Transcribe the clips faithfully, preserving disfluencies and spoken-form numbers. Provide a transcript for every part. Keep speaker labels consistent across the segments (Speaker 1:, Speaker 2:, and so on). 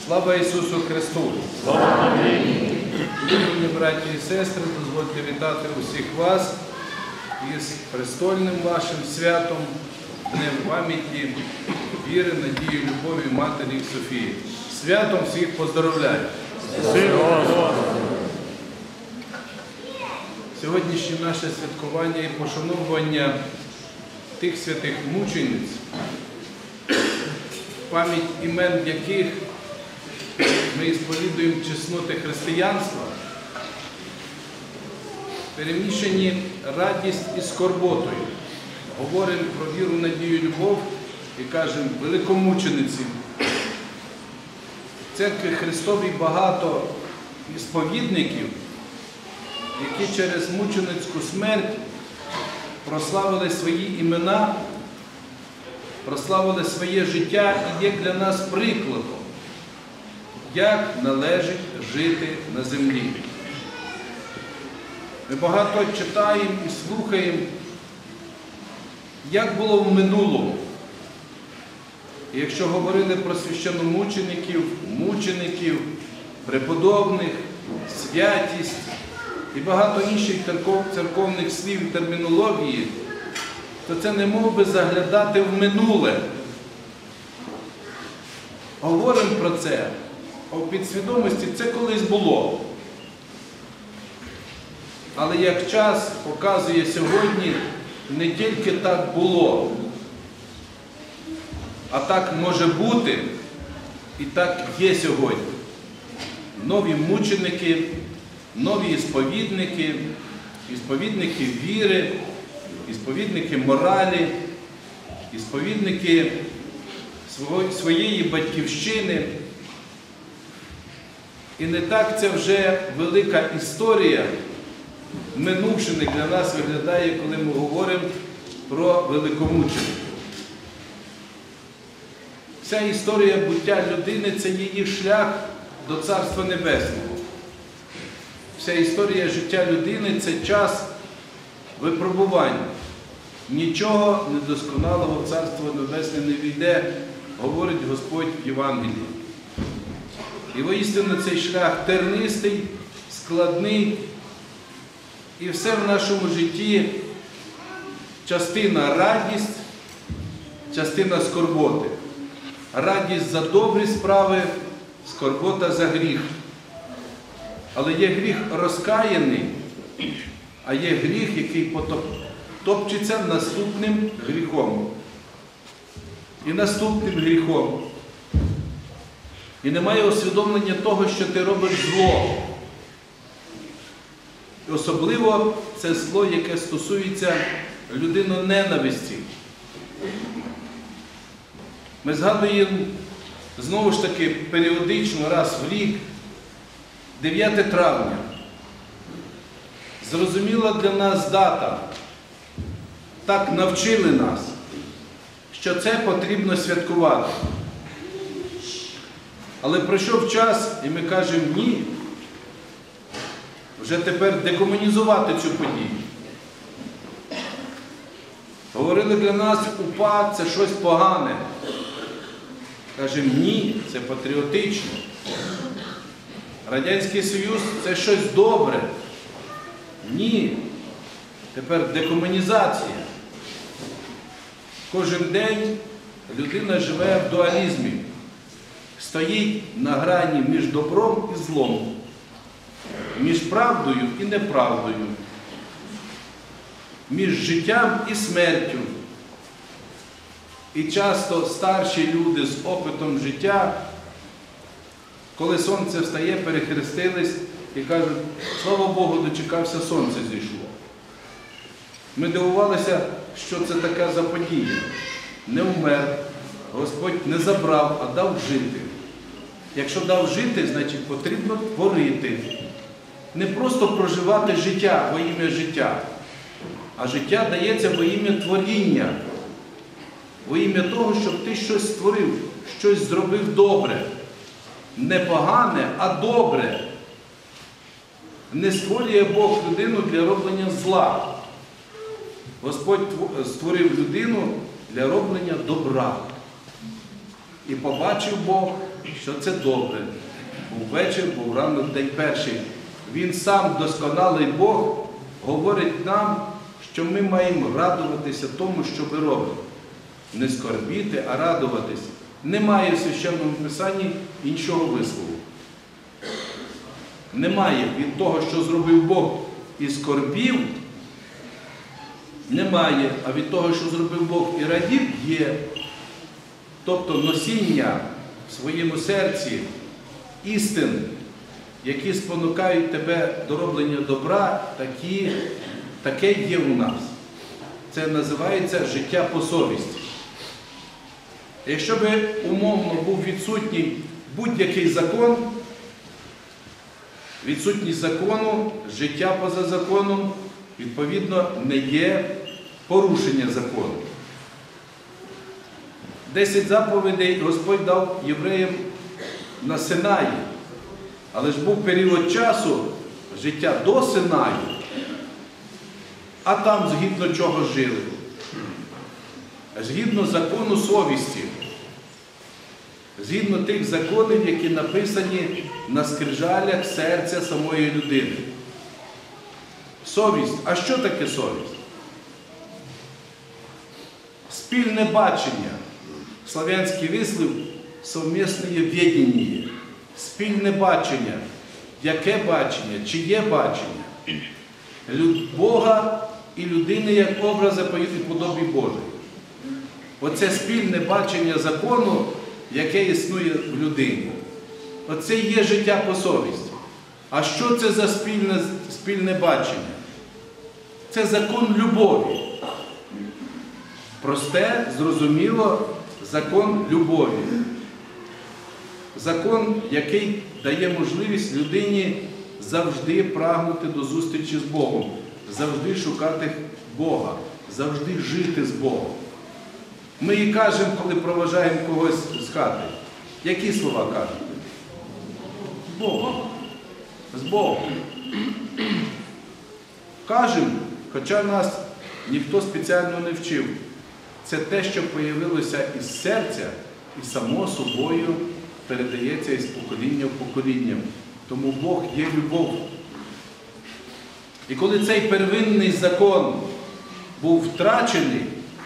Speaker 1: Слава Ісусу Христу!
Speaker 2: Слава Україні!
Speaker 1: Шановні браті і сестри, дозвольте вітати усіх вас із престольним вашим святом, Днем пам'яті, віри, надії, любові Матері Софії. Святом всіх поздоровляю! Сьогоднішнє наше святкування і пошановування тих святих мучениць, пам'ять імен яких ми сповідуємо чесноти християнства, перемішані радість із скорботою. Говоримо про віру, надію, любов і кажемо великомучениці. В Церкві Христовій багато сповідників, які через мученицьку смерть прославили свої імена, прославили своє життя і є для нас прикладом, як належить жити на землі. Ми багато читаємо і слухаємо, як було в минулому. І якщо говорили про священномучеників, мучеників, преподобних, святість і багато інших церковних слів і термінології, то це не мов би заглядати в минуле. Говоримо про це, а в підсвідомості це колись було. Але як час показує сьогодні, не тільки так було, а так може бути і так є сьогодні. Нові мученики, нові сповідники, сповідники віри, сповідники моралі, сповідники своєї батьківщини. І не так це вже велика історія, минувшини для нас виглядає, коли ми говоримо про великомучеників. Вся історія буття людини – це її шлях до Царства Небесного. Вся історія життя людини – це час випробування. Нічого недосконалого в Царство Небесне не війде, говорить Господь в Євангелії. І воістину цей шлях тернистий, складний, і все в нашому житті частина радість, частина скорботи. Радість за добрі справи, скорбота за гріх. Але є гріх розкаяний, а є гріх, який топчеться наступним гріхом. І наступним гріхом. І немає усвідомлення того, що ти робиш зло. І особливо це зло, яке стосується людиноненависті. Ми згадуємо, знову ж таки, періодично, раз в рік, дев'яте травня. Зрозуміла для нас дата. Так навчили нас, що це потрібно святкувати. Але пройшов час, і ми кажемо, ні, вже тепер декомунізувати цю подію. Говорили для нас, УПА – це щось погане. Кажемо, ні, це патріотично. Радянський Союз – це щось добре. Ні, тепер декомунізація. Кожен день людина живе в дуалізмі. Стоїть на грані між добром і злом, між правдою і неправдою, між життям і смертю. І часто старші люди з опитом життя, коли сонце встає, перехрестились і кажуть, слава Богу, дочекався, сонце зійшло. Ми дивувалися, що це така за подія. Не вмер, Господь не забрав, а дав жити. Якщо дав жити, значить потрібно творити. Не просто проживати життя во ім'я життя, а життя дається во ім'я творіння. Во ім'я того, щоб ти щось створив, щось зробив добре. Не погане, а добре. Не створює Бог людину для роблення зла. Господь створив людину для роблення добра. І побачив Бог, що це добре. Був вечір, був ранок, день перший. Він сам, досконалий Бог, говорить нам, що ми маємо радуватися тому, що ми робимо. Не скорбіти, а радуватись. Немає в Священному Писанні іншого вислову. Немає від того, що зробив Бог і скорбів, немає, а від того, що зробив Бог і радів, є. Тобто носіння в своєму серці істин, які спонукають тебе до роблення добра, такі, таке є у нас. Це називається життя по совісті. Якщо би умовно був відсутній будь-який закон, відсутність закону, життя поза законом, відповідно, не є порушення закону. Десять заповідей Господь дав євреям на Синаї, але ж був період часу життя до Синаю, а там згідно чого жили? Згідно закону совісті, згідно тих законів, які написані на скрижалях серця самої людини. Совість. А що таке совість? Спільне бачення. Славянський вислів «совмісне відіння». Спільне бачення. Яке бачення? Чиє бачення? Бога і людини як образи і подобі Божої. Оце спільне бачення закону, яке існує в людині. Оце є життя по совісті. А що це за спільне, спільне бачення? Це закон любові. Просте, зрозуміло, закон любові. Закон, який дає можливість людині завжди прагнути до зустрічі з Богом, завжди шукати Бога, завжди жити з Богом. Ми і кажемо, коли проважаємо когось з хати. Які слова кажемо? З Богом. З Богом. Кажемо, хоча нас ніхто спеціально не вчив. Це те, що появилося із серця і само собою передається із покоління в покоління. Тому Бог є любов. І коли цей первинний закон був втрачений,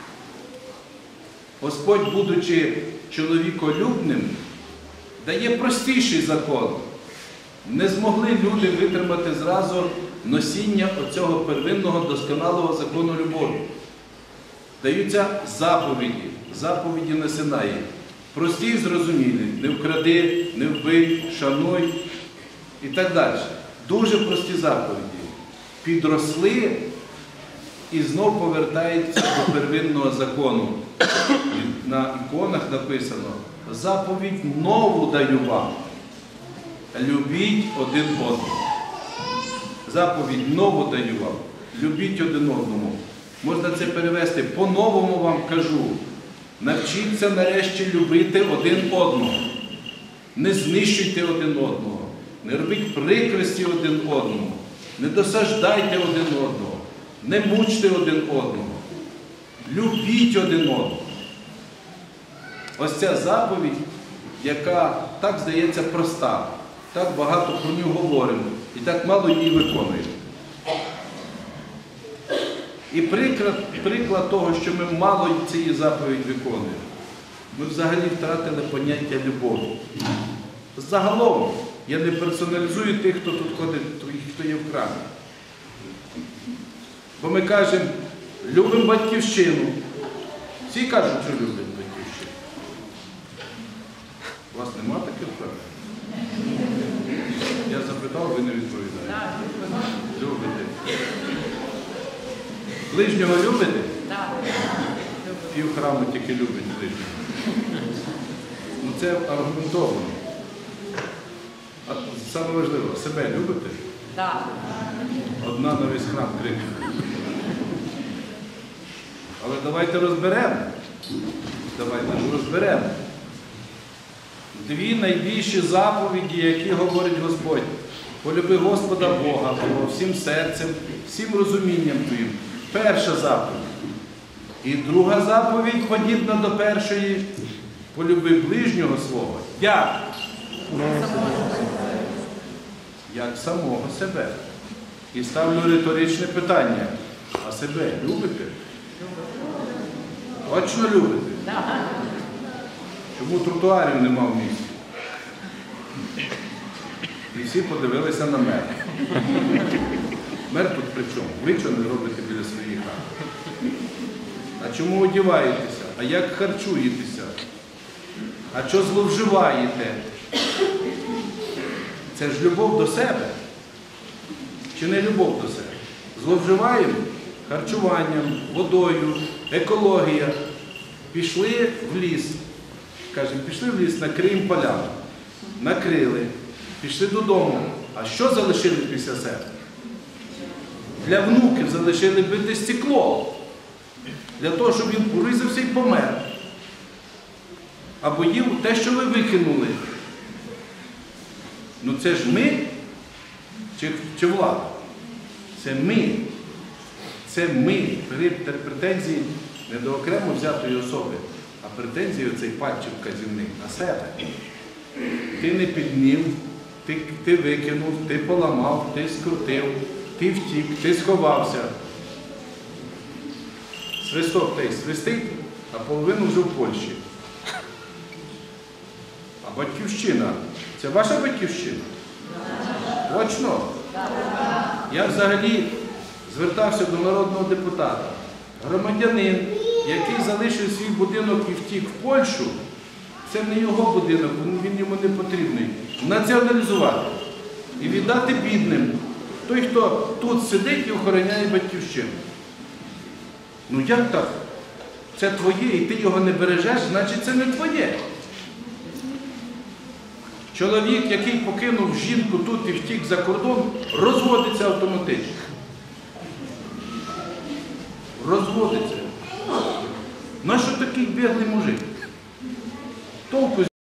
Speaker 1: Господь, будучи чоловіколюбним, дає простіший закон. Не змогли люди витримати зразу носіння оцього первинного досконалого закону любові. Даються заповіді, заповіді на Синаї. Прості і зрозумілі. Не вкради, не вбий, шануй і так далі. Дуже прості заповіді. Підросли і знов повертаються до первинного закону. На іконах написано: заповідь нову даю вам. Любіть один одного. Заповідь нову даю вам. Любіть один одному. Можна це перевести: по-новому вам кажу. Навчіться нарешті любити один одного. Не знищуйте один одного. Не робіть прикрості один одному. Не досаждайте один одного. Не мучте один одного. Любіть один одного. Ось ця заповідь, яка, так здається, проста. Так багато про нього говоримо. І так мало її виконуємо. І приклад, приклад того, що ми мало цієї заповіді виконуємо. Ми взагалі втратили поняття любові. Загалом, я не персоналізую тих, хто тут ходить, тих, хто є в храмі. Бо ми кажемо, любимо батьківщину. Всі кажуть, що люблять батьківщину. У вас нема таких в храмі? Я запитав, ви не відповідаєте. Любите. Ближнього любите?
Speaker 2: Так.
Speaker 1: Пів храму тільки любить ближнього. Ну це аргументовано. А саме важливо, себе любите?
Speaker 2: Так.
Speaker 1: Одна на весь храм крикне. Але давайте розберемо. Давайте розберемо. Дві найбільші заповіді, які говорить Господь. Полюби Господа Бога твого всім серцем, всім розумінням твоїм. Перша заповідь. І друга заповідь, подібна до першої, полюби ближнього свого, як? Як самого себе. І ставлю риторичне питання. А себе любите? Точно любите? Чому тротуарів нема в місті? І всі подивилися на мера. Мер тут при чому? Ви чого не робите біля своїх хат? А чому одягаєтеся? А як харчуєтеся? А що зловживаєте? Це ж любов до себе. Чи не любов до себе? Зловживаємо харчуванням, водою, екологія. Пішли в ліс. Кажемо, пішли в ліс, накриємо поляну. Накрили. Пішли додому. А що залишили після себе? Для внуків залишили бите стекло. Для того, щоб він порізався і помер. Або їв те, що ви викинули. Ну це ж ми чи, чи влада? Це ми. Це ми. Претензії не до окремо взятої особи, а претензії оцей пальчик вказівник на себе. Ти не піднів, ти, ти викинув, ти поламав, ти скрутив, ти втік, ти сховався. Свисток той свистить, а половину вже в Польщі. А батьківщина – це ваша батьківщина? Точно? Я взагалі звертався до народного депутата. Громадянин, який залишив свій будинок і втік в Польщу, це не його будинок, він йому не потрібний. Націоналізувати і віддати бідним. Той, хто тут сидить і охороняє батьківщину. Ну як так? Це твоє, і ти його не бережеш, значить це не твоє. Чоловік, який покинув жінку тут і втік за кордон, розводиться автоматично. Розводиться. Нащо такий біглий мужик? Толку